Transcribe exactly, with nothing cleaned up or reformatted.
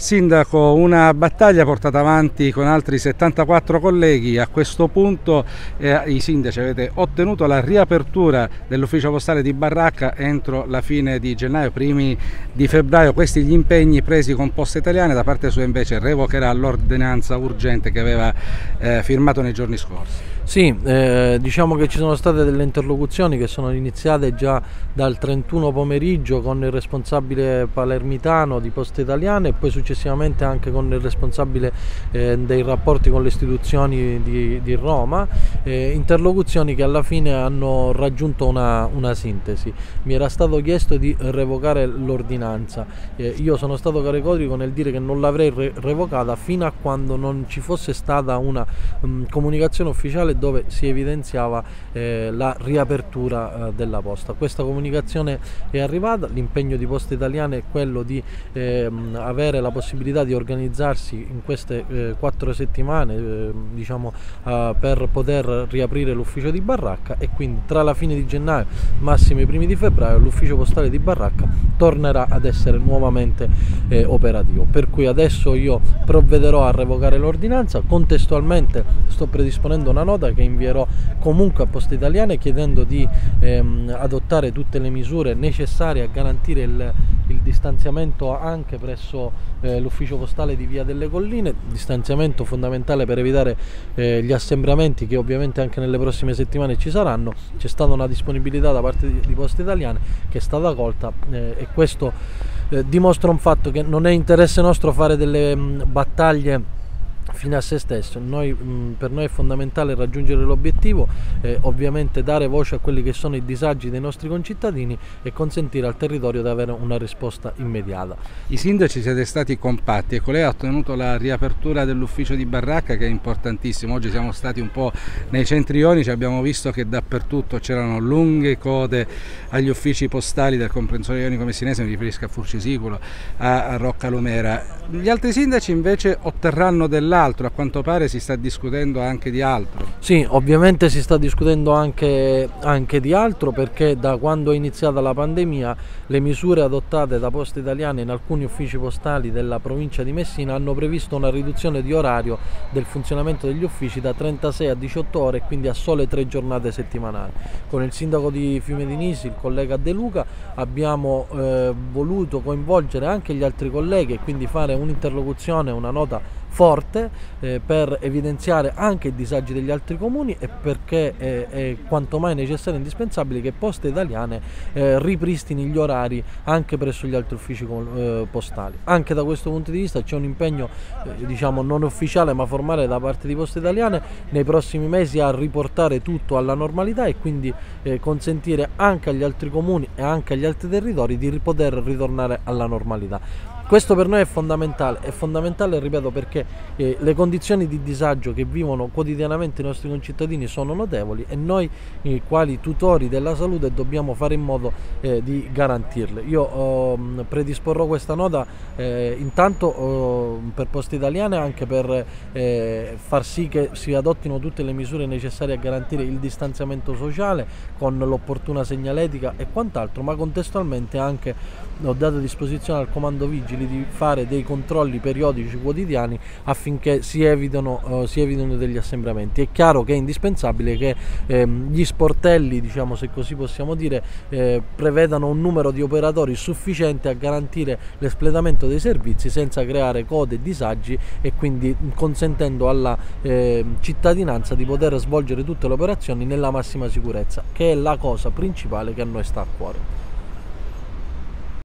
Sindaco, una battaglia portata avanti con altri settantaquattro colleghi. A questo punto eh, i sindaci avete ottenuto la riapertura dell'ufficio postale di Baracca entro la fine di gennaio, primi di febbraio. Questi gli impegni presi con Poste Italiane. Da parte sua invece revocherà l'ordinanza urgente che aveva eh, firmato nei giorni scorsi. Sì, eh, diciamo che ci sono state delle interlocuzioni che sono iniziate già dal trentuno pomeriggio con il responsabile palermitano di Poste Italiane e poi successivamente anche con il responsabile eh, dei rapporti con le istituzioni di, di Roma, eh, interlocuzioni che alla fine hanno raggiunto una, una sintesi. Mi era stato chiesto di revocare l'ordinanza, eh, io sono stato categorico nel dire che non l'avrei re revocata fino a quando non ci fosse stata una um, comunicazione ufficiale dove si evidenziava eh, la riapertura eh, della posta. Questa comunicazione è arrivata, l'impegno di Poste Italiane è quello di eh, avere la possibilità di organizzarsi in queste eh, quattro settimane eh, diciamo, eh, per poter riaprire l'ufficio di Baracca, e quindi tra la fine di gennaio, massimo i primi di febbraio, l'ufficio postale di Baracca tornerà ad essere nuovamente eh, operativo. Per cui adesso io provvederò a revocare l'ordinanza, contestualmente sto predisponendo una nota che invierò comunque a Poste Italiane chiedendo di ehm, adottare tutte le misure necessarie a garantire il, il distanziamento anche presso eh, l'ufficio postale di Via delle Colline, distanziamento fondamentale per evitare eh, gli assembramenti che ovviamente anche nelle prossime settimane ci saranno. C'è stata una disponibilità da parte di, di Poste Italiane che è stata colta eh, e questo eh, dimostra un fatto che non è interesse nostro fare delle mh, battaglie fine a se stesso. Noi, mh, per noi è fondamentale raggiungere l'obiettivo, eh, ovviamente dare voce a quelli che sono i disagi dei nostri concittadini e consentire al territorio di avere una risposta immediata. I sindaci siete stati compatti, ecco, lei ha ottenuto la riapertura dell'ufficio di Baracca, che è importantissimo. Oggi siamo stati un po' nei centri ionici, abbiamo visto che dappertutto c'erano lunghe code agli uffici postali del comprensorio ionico messinese, mi riferisco a Furcisicolo, a, a Roccalumera. Gli altri sindaci invece otterranno dell'altro. A quanto pare si sta discutendo anche di altro. Sì, ovviamente si sta discutendo anche, anche di altro, perché da quando è iniziata la pandemia le misure adottate da Poste Italiane in alcuni uffici postali della provincia di Messina hanno previsto una riduzione di orario del funzionamento degli uffici da trentasei a diciotto ore e quindi a sole tre giornate settimanali. Con il sindaco di Fiume di Nisi, il collega De Luca, abbiamo eh, voluto coinvolgere anche gli altri colleghi e quindi fare un'interlocuzione, una nota forte eh, per evidenziare anche i disagi degli altri comuni e perché è, è quanto mai necessario e indispensabile che Poste Italiane eh, ripristini gli orari anche presso gli altri uffici eh, postali. Anche da questo punto di vista c'è un impegno eh, diciamo non ufficiale ma formale da parte di Poste Italiane nei prossimi mesi a riportare tutto alla normalità e quindi eh, consentire anche agli altri comuni e anche agli altri territori di poter ritornare alla normalità. Questo per noi è fondamentale, è fondamentale, ripeto, perché eh, le condizioni di disagio che vivono quotidianamente i nostri concittadini sono notevoli e noi, eh, quali tutori della salute, dobbiamo fare in modo eh, di garantirle. Io oh, predisporrò questa nota eh, intanto oh, per Poste Italiane, anche per eh, far sì che si adottino tutte le misure necessarie a garantire il distanziamento sociale con l'opportuna segnaletica e quant'altro, ma contestualmente anche ho dato a disposizione al comando vigili di fare dei controlli periodici quotidiani affinché si evitino, uh, si evitino degli assembramenti. È chiaro che è indispensabile che ehm, gli sportelli, diciamo, se così possiamo dire, eh, prevedano un numero di operatori sufficiente a garantire l'espletamento dei servizi senza creare code e disagi e quindi consentendo alla eh, cittadinanza di poter svolgere tutte le operazioni nella massima sicurezza, che è la cosa principale che a noi sta a cuore.